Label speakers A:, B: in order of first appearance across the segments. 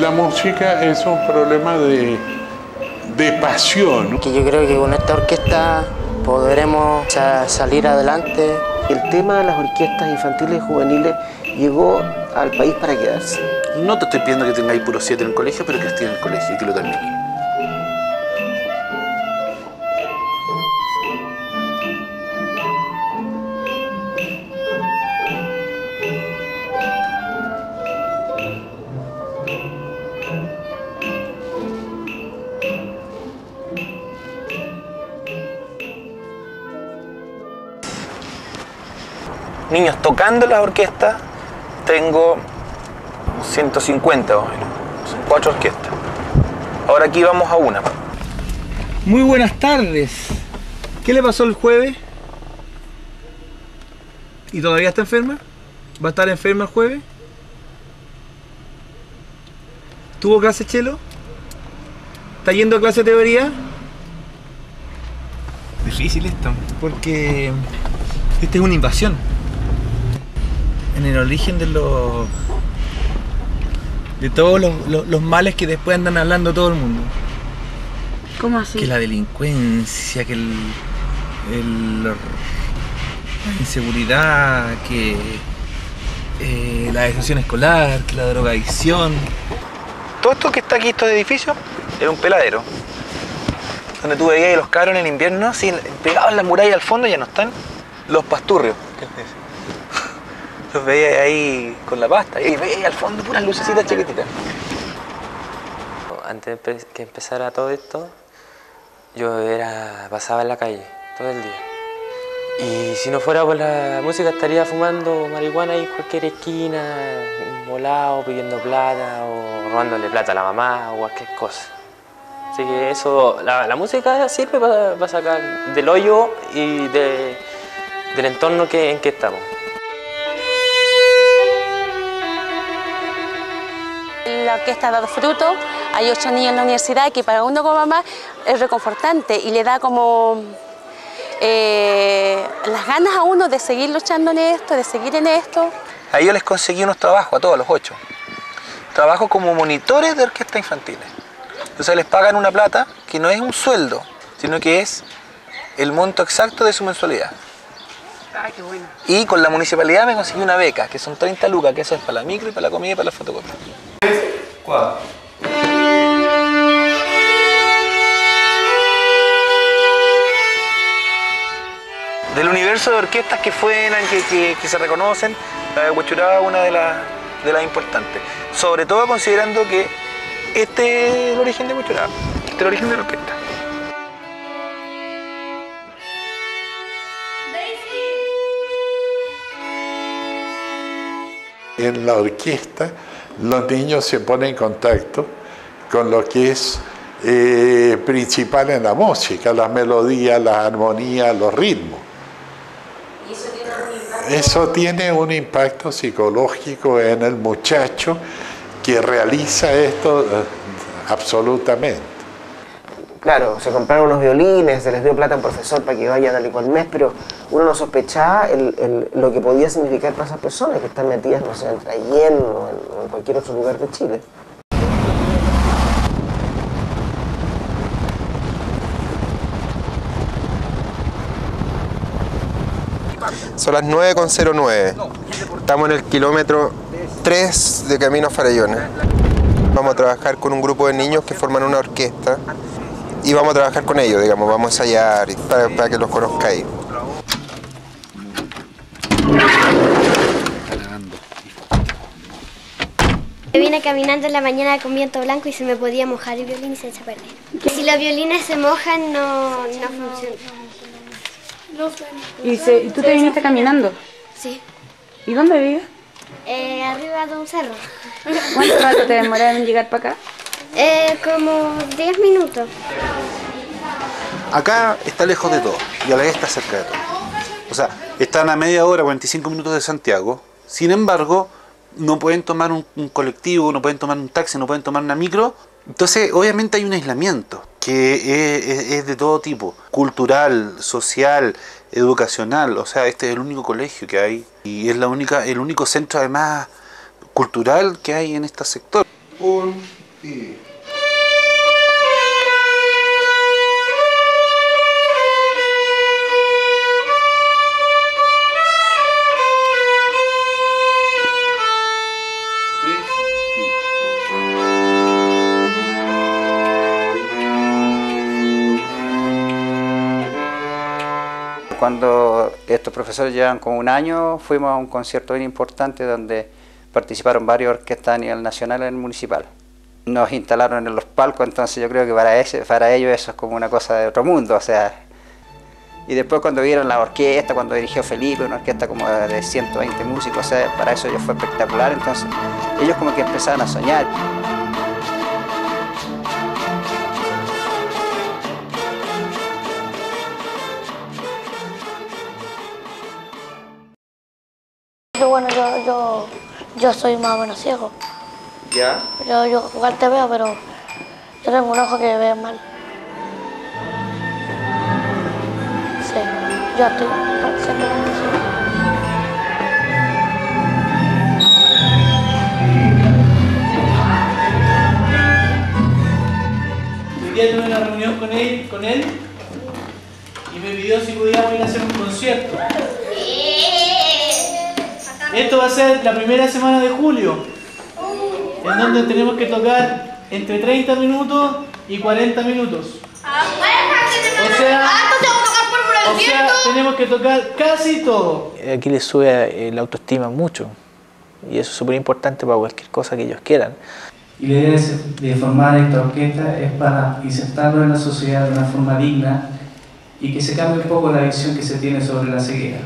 A: la música es un problema de pasión.
B: Que yo creo que con esta orquesta podremos salir adelante. El tema de las orquestas infantiles y juveniles llegó al país para quedarse.
C: No te estoy pidiendo que tengáis puro 7 en el colegio, pero que estés en el colegio y que lo termines. Niños tocando la orquesta, tengo 150 más o menos. Son 4 orquestas. Ahora aquí vamos a una.
D: Muy buenas tardes. ¿Qué le pasó el jueves? ¿Y todavía está enferma? ¿Va a estar enferma el jueves? ¿Tuvo clase cello? ¿Está yendo a clase de teoría? Difícil esto, porque esta es una invasión. En el origen de todos los males que después andan hablando todo el mundo.
E: ¿Cómo así?
D: Que la delincuencia, que la inseguridad, que la deserción escolar, que la drogadicción. Todo esto que está aquí, estos edificios, era un peladero. Donde tú veías los cabros en el invierno, así, pegados en la muralla al fondo, ya no están. Los pasturrios. Los veía ahí con la pasta y veía al fondo puras lucecitas chiquititas.
F: Antes que empezara todo esto, yo pasaba en la calle todo el día. Y si no fuera por la música estaría fumando marihuana ahí en cualquier esquina, volado, pidiendo plata o robándole plata a la mamá o cualquier cosa. Así que eso, la música sirve para sacar del hoyo y del entorno en que estamos.
E: La orquesta ha dado fruto, hay 8 niños en la universidad que para uno como mamá es reconfortante y le da como las ganas a uno de seguir luchando en esto, de seguir en esto.
C: A ellos les conseguí unos trabajos, a todos los 8. Trabajos como monitores de orquestas infantiles. Entonces les pagan una plata que no es un sueldo, sino que es el monto exacto de su mensualidad.
E: Ay, qué bueno.
C: Y con la municipalidad me conseguí una beca, que son 30 lucas, que eso es para la micro y para la comida y para la fotocopia.
D: 3, 4.
C: Del universo de orquestas que suenan, que se reconocen, la de Huechuraba es una de las importantes. Sobre todo considerando que este es el origen de Huechuraba, este es el origen de la orquesta.
A: En la orquesta los niños se ponen en contacto con lo que es principal en la música, las melodías, las armonías, los ritmos.
E: ¿Y eso tiene un impacto?
A: Eso tiene un impacto psicológico en el muchacho que realiza esto absolutamente.
B: Claro, se compraron unos violines, se les dio plata a un profesor para que vaya tal y cual mes, pero uno no sospechaba lo que podía significar para esas personas que están metidas, no sé, en Trayén o en cualquier otro lugar de Chile.
G: Son las 9:09. Estamos en el kilómetro 3 de Camino a Farellones. Vamos a trabajar con un grupo de niños que forman una orquesta y vamos a trabajar con ellos, digamos, vamos a ensayar para que los conozcáis.
H: Yo vine caminando en la mañana con viento blanco y se me podía mojar el violín y se echa a perder. Si los violines se mojan no funcionan.
E: ¿Y tú te viniste caminando?
H: Sí.
E: ¿Y dónde vives?
H: Arriba de un cerro.
E: ¿Cuánto rato te demoraron en llegar para acá?
H: Como 10 minutos.
C: Acá está lejos de todo y a la vez está cerca de todo. O sea, están a media hora, 45 minutos de Santiago. Sin embargo, no pueden tomar un colectivo, no pueden tomar un taxi, no pueden tomar una micro. Entonces, obviamente hay un aislamiento que es de todo tipo. Cultural, social, educacional. O sea, este es el único colegio que hay y es el único centro, además, cultural que hay en este sector.
G: 1 y...
I: Cuando estos profesores llevan como un año, fuimos a un concierto bien importante donde participaron varias orquestas a nivel nacional en el municipal. Nos instalaron en los palcos, entonces yo creo que para ellos eso es como una cosa de otro mundo, o sea. Y después cuando vieron la orquesta, cuando dirigió Felipe, una orquesta como de 120 músicos, o sea, para eso ya fue espectacular, entonces ellos como que empezaron a soñar.
J: Bueno, yo soy más o menos ciego.
I: ¿Ya?
J: Yo jugar te veo, pero yo tengo un ojo que ve mal. Sí, yo estoy siempre ciego.
K: Hoy día tuve una reunión con él y me pidió si podíamos ir a hacer un concierto. Esto va a ser la primera semana de julio, en donde tenemos que tocar entre 30 minutos y 40 minutos. O sea, tenemos que tocar casi todo.
D: Aquí les sube la autoestima mucho y eso es súper importante para cualquier cosa que ellos quieran.
K: Y la idea de formar esta orquesta es para insertarlo en la sociedad de una forma digna y que se cambie un poco la visión que se tiene sobre la ceguera.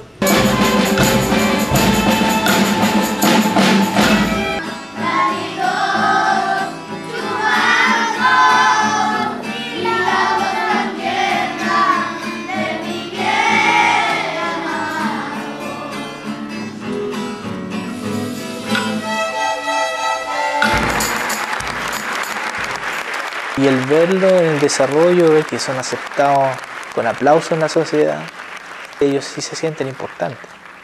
D: Y el verlo en el desarrollo, ver que son aceptados con aplauso en la sociedad, ellos sí se sienten importantes.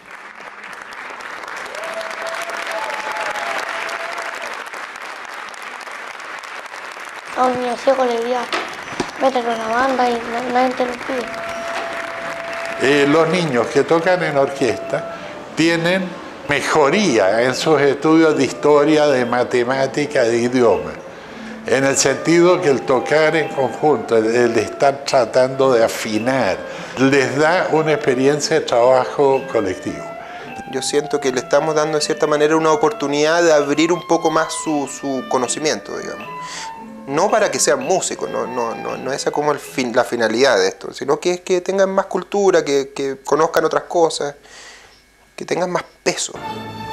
J: A un niño ciego le diría, vete con una banda y nadie te lo pide.
A: Los niños que tocan en orquesta tienen mejoría en sus estudios de historia, de matemática, de idioma. En el sentido que el tocar en conjunto, el estar tratando de afinar, les da una experiencia de trabajo colectivo.
G: Yo siento que le estamos dando de cierta manera una oportunidad de abrir un poco más su conocimiento, digamos. No para que sean músicos, no esa como la finalidad de esto, sino que es que tengan más cultura, que conozcan otras cosas, que tengan más peso.